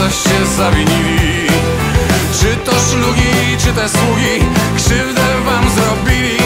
coście zawinili. Czy to szlugi, czy te sługi krzywdę wam zrobili?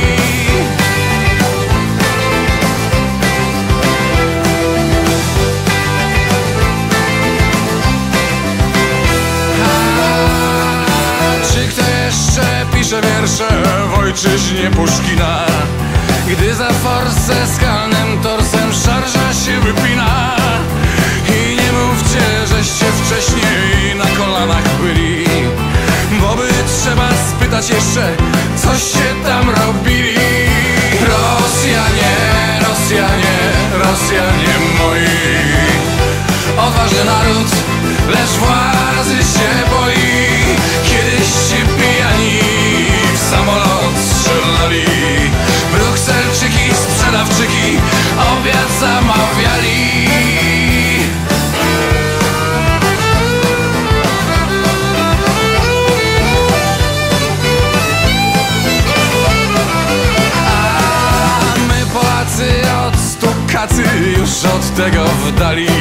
Czy kto jeszcze pisze wiersze w ojczyźnie Puszkina, gdy za forsę skalnym torsem szarża się wypina? I nie mówcie, żeście wcześniej na kolanach byli, bo by trzeba spytać jeszcze, coście tam robili. Rosjanie, Rosjanie, Rosjanie moi, odważny naród, lecz władzy się boi. Kiedyś ci pijani w samolot strzelali, Brukselczyki, sprzedawczyki obiad zamawiali. A my Polacy od stukacy już od tego w dali.